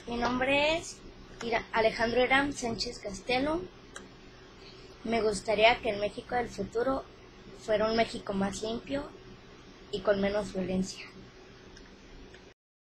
Mi nombre es Alejandro Irán Sánchez Castelo. Me gustaría que el México del futuro fuera un México más limpio y con menos violencia.